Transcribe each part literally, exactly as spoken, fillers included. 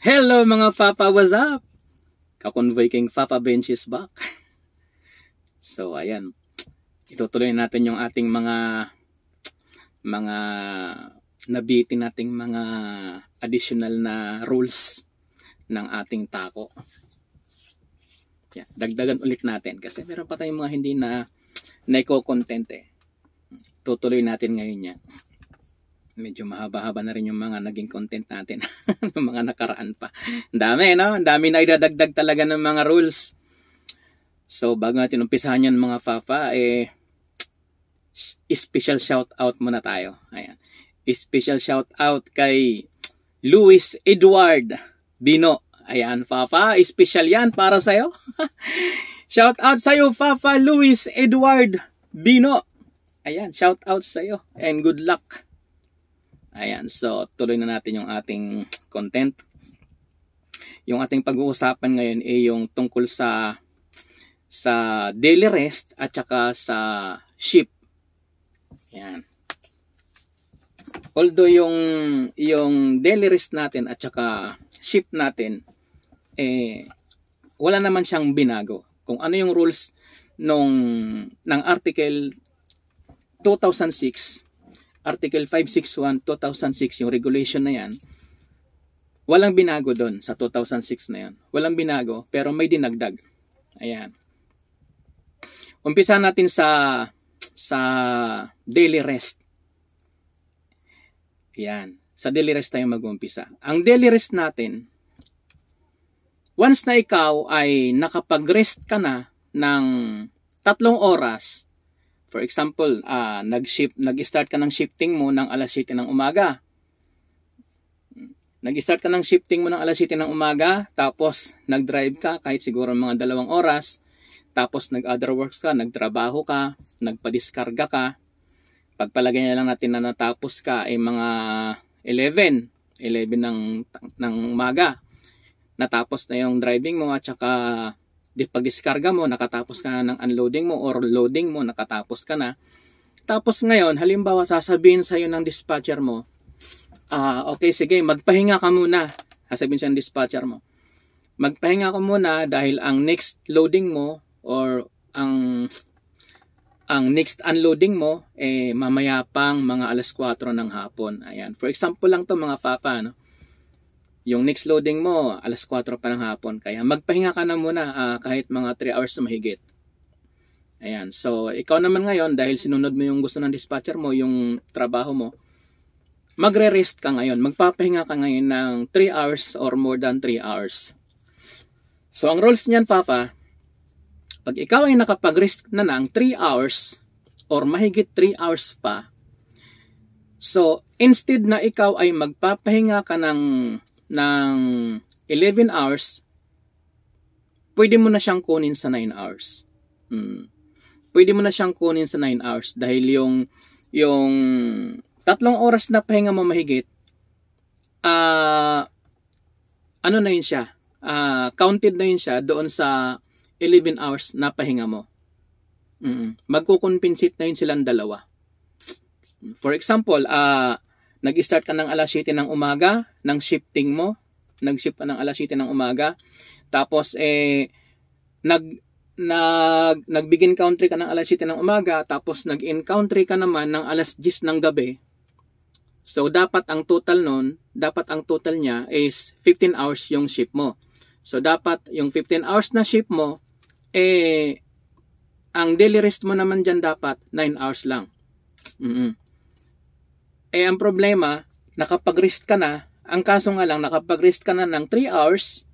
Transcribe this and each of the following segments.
Hello mga Papa, what's up? Kakonvoy King Papa Bench is back. So ayan, itutuloy natin yung ating mga mga nabitin nating mga additional na rules ng ating tako. Yan, dagdagan ulit natin kasi meron pa tayong mga hindi na naiko-content eh. Tutuloy natin ngayon yan. Medyo mahaba-haba na rin yung mga naging content natin. Yung mga nakaraan pa. Ang dami, no? Ang dami na idadagdag talaga ng mga rules. So, bago natin umpisahan yan mga Papa, eh, special shout out muna tayo. Ayan. Special shout out kay Luis Edward Bino. Ayan, Papa, special yan para sa'yo. Shout out sa'yo, Papa Luis Edward Bino. Ayan, shout out sa'yo. And good luck. Ayan, so tuloy na natin yung ating content. Yung ating pag-uusapan ngayon ay yung tungkol sa sa daily rest at saka sa sheep. Ayan. Although yung yung daily rest natin at saka sheep natin eh wala naman siyang binago. Kung ano yung rules nung ng article two thousand six, Article five sixty-one two thousand six, yung regulation na yan, walang binago doon sa two thousand six na yan. Walang binago, pero may dinagdag. Ayan. Umpisa natin sa sa daily rest. Ayan. Sa daily rest tayo mag-umpisa. Ang daily rest natin, once na ikaw ay nakapag-rest ka na ng tatlong oras, for example, uh, nag-shift, nag-start ka ng shifting mo ng alas siyete ng umaga. Nag-start ka ng shifting mo ng alas siyete ng umaga, tapos nag-drive ka kahit siguro mga dalawang oras, tapos nag-other works ka, nagtrabaho ka, nagpa-diskarga ka. Pagpalagay na lang natin na natapos ka ay mga eleven ng, ng umaga. Natapos na yung driving mo at saka pag diskarga mo, nakatapos ka na ng unloading mo or loading mo, nakatapos ka na. Tapos ngayon, halimbawa sasabihin sa'yo ng dispatcher mo, ah, okay, sige, magpahinga ka muna. Sasabihin siya ng dispatcher mo, magpahinga ka muna dahil ang next loading mo or ang ang next unloading mo, eh, mamaya pang mga alas kwatro ng hapon. Ayan. For example lang to mga Papa, no? Yung next loading mo, alas kwatro pa ng hapon. Kaya magpahinga ka na muna uh, kahit mga three hours na mahigit. Ayan. So, ikaw naman ngayon, dahil sinunod mo yung gusto ng dispatcher mo, yung trabaho mo, magre-rest ka ngayon. Magpapahinga ka ngayon ng three hours or more than three hours. So, ang rules niyan, Papa, pag ikaw ay nakapag-rest na ng three hours or mahigit three hours pa, so, instead na ikaw ay magpapahinga ka ng ng eleven hours, pwede mo na siyang kunin sa nine hours. Hmm. Pwede mo na siyang kunin sa nine hours dahil yung yung tatlong oras na pahinga mo mahigit, ah uh, ano na yun siya? Uh, counted na yun siya doon sa eleven hours na pahinga mo. Hmm. Magkukompensate na yun silang dalawa. For example, ah uh, nag-start ka ng alas siyete ng umaga, ng shifting mo, nag-shift ka ng alas siyete ng umaga, tapos eh, nag, nag, nag-begin country ka ng alas siyete ng umaga, tapos nag-end country ka naman ng alas diyes ng gabi. So, dapat ang total nun, dapat ang total niya is fifteen hours yung shift mo. So, dapat yung fifteen hours na shift mo, eh, ang daily rest mo naman dyan dapat nine hours lang. Mm-hmm. Eh, ang problema, nakapag-rest ka na, ang kaso nga lang, nakapag-rest ka na ng three hours,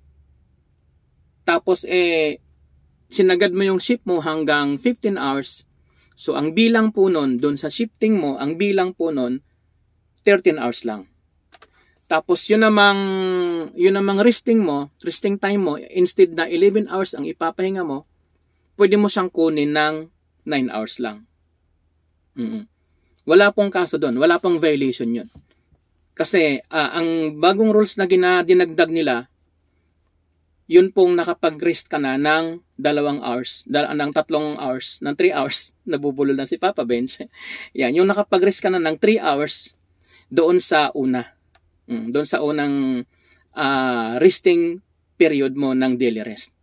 tapos eh, sinagad mo yung shift mo hanggang fifteen hours, so ang bilang po nun, dun sa shifting mo, ang bilang po nun, thirteen hours lang. Tapos yun namang, yun namang resting mo, resting time mo, instead na eleven hours ang ipapahinga mo, pwede mo siyang kunin ng nine hours lang. Mm-hmm. Wala pong kaso doon. Wala pong violation yun. Kasi uh, ang bagong rules na dinagdag nila, yun pong nakapag-rest ka na ng dalawang hours, dal ng tatlong hours, ng three hours, nabubulol na si Papa Bench. Yan, yung nakapag-rest ka na ng three hours doon sa una. Mm, doon sa unang uh, resting period mo ng daily rest.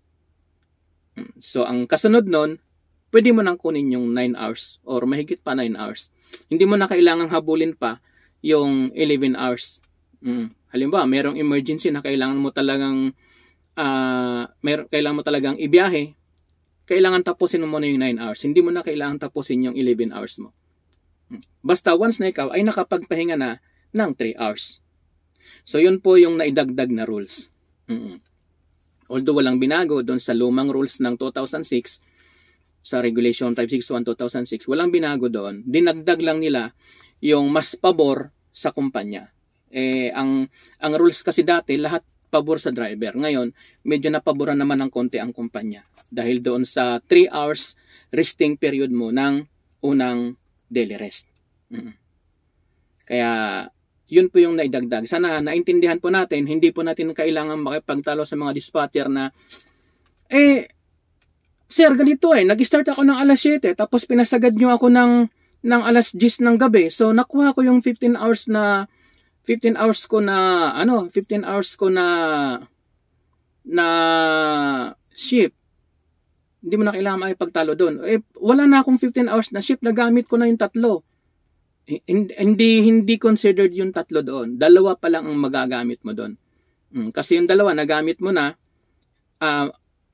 So, ang kasunod nun, pwede mo nang kunin yung nine hours or mahigit pa nine hours. Hindi mo na kailangang habulin pa yung eleven hours. Mm. Halimbawa, merong emergency na kailangan mo talagang uh, mer kailangan mo talagang ibiyahe, kailangan tapusin mo muna yung nine hours. Hindi mo na kailangan tapusin yung eleven hours mo. Basta once na ikaw ay nakapagpahinga na ng three hours. So, yun po yung naidagdag na rules. Mm-mm. Although walang binago doon sa lumang rules ng two thousand six, sa Regulation five sixty-one two thousand six, walang binago doon. Dinagdag lang nila yung mas pabor sa kumpanya. Eh, ang, ang rules kasi dati, lahat pabor sa driver. Ngayon, medyo napaboran naman ng konti ang kumpanya. Dahil doon sa three hours resting period mo ng unang daily rest. Mm. Kaya, yun po yung naidagdag. Sana naintindihan po natin, hindi po natin kailangan makipagtalo sa mga dispatcher na, eh, sir, ganito eh, nag-start ako ng alas siyete, tapos pinasagad nyo ako ng, ng alas diyes ng gabi. So, nakuha ko yung fifteen hours na, fifteen hours ko na, ano, fifteen hours ko na, na shift. Hindi mo na kailangan makipagtalo doon. Eh, wala na akong fifteen hours na shift, nagamit ko na yung tatlo. Hindi hindi considered yung tatlo doon. Dalawa pa lang ang magagamit mo doon. Kasi yung dalawa, nagamit mo na, uh,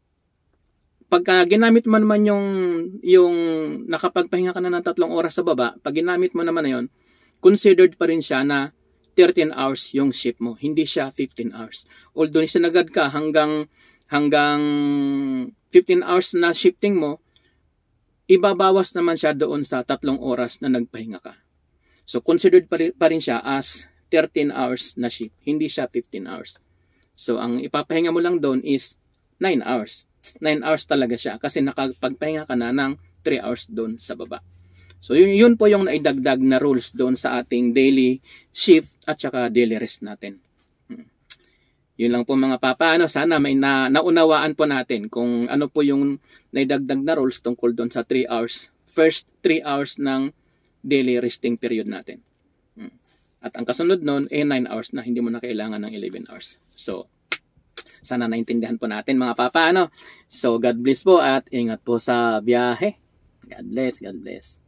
pagka ginamit mo naman yung, yung nakapagpahinga ka na ng tatlong oras sa baba, pag ginamit mo naman na yun, considered pa rin siya na thirteen hours yung shift mo. Hindi siya fifteen hours. Although sinagad ka hanggang hanggang fifteen hours na shifting mo, ibabawas naman siya doon sa tatlong oras na nagpahinga ka. So, considered pa rin, pa rin siya as thirteen hours na shift. Hindi siya fifteen hours. So, ang ipapahinga mo lang doon is nine hours. nine hours talaga siya kasi nakapagpahinga ka na ng three hours doon sa baba. So, yun, yun po yung naidagdag na rules doon sa ating daily shift at saka daily rest natin. Hmm. Yun lang po mga papa. Ano, sana may na, naunawaan po natin kung ano po yung naidagdag na rules tungkol doon sa three hours. First three hours ng daily resting period natin. Hmm. At ang kasunod nun, eh nine hours na. Hindi mo na kailangan ng eleven hours. So, sana naintindihan po natin mga papa. Ano? So, God bless po at ingat po sa biyahe. God bless, God bless.